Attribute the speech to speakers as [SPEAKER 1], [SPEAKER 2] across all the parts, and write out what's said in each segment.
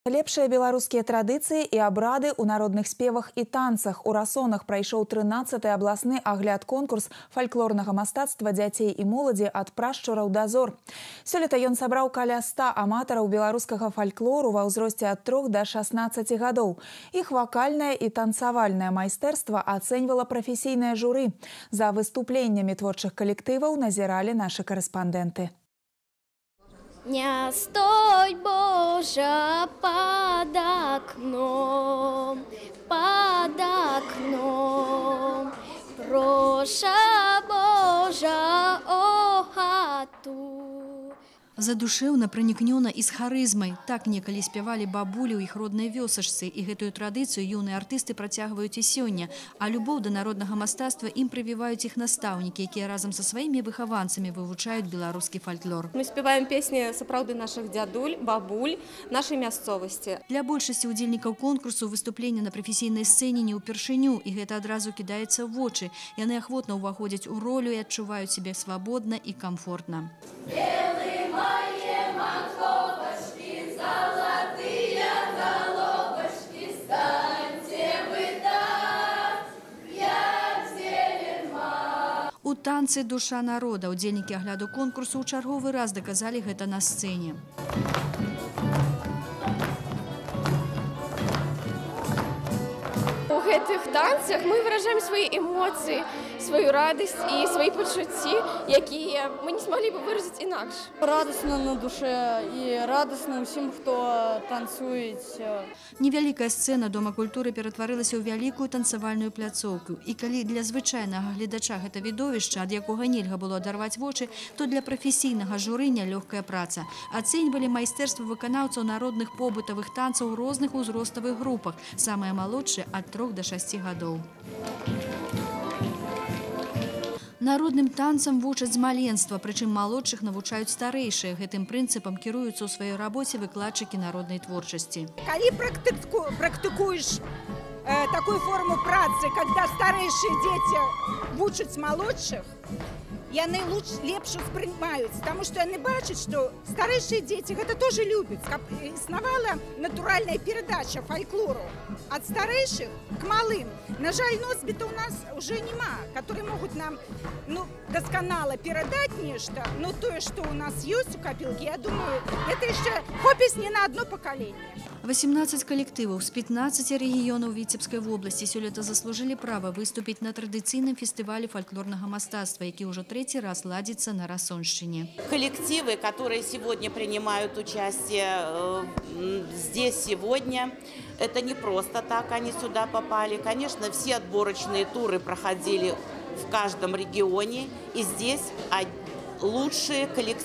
[SPEAKER 1] Лепшыя беларускія традыцыі і абрады ў народных спевах і танцах. У Расонах прайшоў 13-й абласны агляд-конкурс фальклорнага мастацтва дзяцей і моладзі ад прашчураў да зор. Сёлета ён сабраў каля 100 аматараў беларускага фальклору ва ўзросце ад 3 да 16 гадоў. Іх вакальнае і танцавальнае майстэрства ацэньвала прафесійнае журы. За выступленнямі творчых калектываў назіралі нашы карэспандэнты.
[SPEAKER 2] Не стой, Боже, под окном, проша, Боже, о хату.
[SPEAKER 3] Задушэўна, пранікнёна і з харызмай. Так некалі спявалі бабулі ў іх роднай вёсачцы, і гэтую традыцыю юныя артысты працягваюць і сёння. А любоў да народнага мастацтва ім прывіваюць іх настаўнікі, якія разам са сваімі выхаванцамі вывучаюць беларускі фальклор.
[SPEAKER 4] Мы спяваем песні сапраўды нашых дзядуль, бабуль, нашай мясцовасці.
[SPEAKER 3] Для большасці удзельнікаў конкурсу выступленне на прафесійнай сцэне не ўпершыню, і гэта адразу кідаецца ў вочы. Яны ахвотна ўваходзяць у ролю і адчуваюць сябе свабодна і камфортна. У танцы «Душа народа» удзельнікі агляду конкурсу ў чарговы раз даказалі гэта на сцэне.
[SPEAKER 4] У гэтых танцах мы выражаем свае эмоцыі, сваю радасць і свае пачуцці, якія мы не смаглі бы выразіць інакш.
[SPEAKER 5] Радасна на душе і радасна ўсім, хто танцуюць.
[SPEAKER 3] Невялікая сцэна Дома культуры ператварылася ў вялікую танцавальную пляцоўку. І калі для звычайнага гледача гэта відовішча, ад якога нельга было адарваць вочы, то для прафесійнага журы нялёгкая праца. Ацэньвалі майстэрства выканаўцаў народных побытавых танцаў у розных узроставых групах, самыя малодшыя ад 3 до 6 гадоў. Народным танцам вучаць з маленства, прычым малодшых навучаюць старэйшыя. Гэтым прынцыпам кіруюцца ў сваёй рабоце выкладчыкі народнай творчасці.
[SPEAKER 6] Калі практыкуеш такую форму працы, когда старэйшыя дзеці вучаць малодшых, яны лепш успрымаюць, таму што яны бачаць, што старэйшыя дзеці гэта тоже любяць, каб існавала натуральная перадача фальклору ад старэйшых к малым. На жаль, носьбіта у нас уже няма, которые могуць нам дасканала перадаць нешта, но тое, што у нас ёсць у капілкі, я думаю, это яшчэ хопіць не на одно пакаленне.
[SPEAKER 3] 18 калектываў з 15 рэгіёнаў Віцебскай вобласці сёлета заслужылі права выступіць на традыцыйным фестывале фальклорнага мастацтва, які ўжо 3-й раз ладзіцца на Расоншчыне.
[SPEAKER 7] Коллективы, которые сегодня принимают участие здесь сегодня, это не просто так они сюда попали. Конечно, все отборочные туры проходили в каждом регионе, и здесь лучшие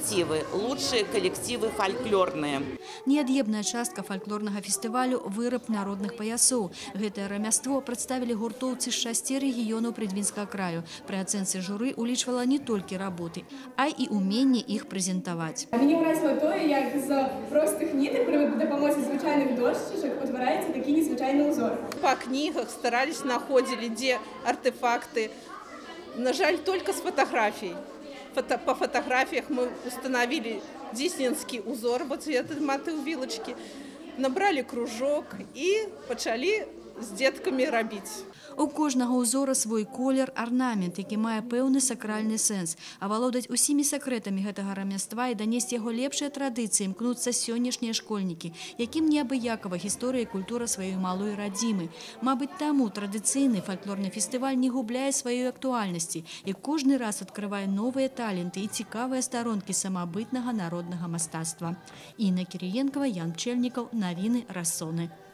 [SPEAKER 7] коллективы фольклорные.
[SPEAKER 3] Неад'емная частка фальклорнага фестывалю – выраб народных паясоў. Гэтае рамяство прадставілі гуртоўцы з 6 рэгіёнаў Прыдвінскага краю. Пры ацэнцы журы улічвала не толькі работы, а і уменне іх прэзентаваць.
[SPEAKER 8] Мяне ўразіла тое, як з простых нітак пры дапамозе звычайных дошчачак утвараецца такі незвычайны ўзор.
[SPEAKER 9] По книгах старались, находили, где артефакты. На жаль, только с фотографий. По фотографиях мы установили Деснинский узор, вот этот мотив вилочки, набрали кружок и начали з дзеткамі рабіць.
[SPEAKER 3] У кожнага ўзора свой колер, арнамент, які мае пэўны сакральны сэнс. А валодаць усімі сакрэтамі гэтага рамяства і данесці яго лепшыя традыцыі імкнуцца сённяшнія школьнікі, якім неабыякава гісторыя і культура сваёй малой радзімы. Мабыць, таму традыцыйны фальклорны фестываль не губляе сваёй актуальнасці і кожны раз адкрывае новыя таленты і цікавыя старонкі самабытнага народнага мастацтва. Інна Кірыенкава, Ян Пчэльнікаў, навіны Расоны.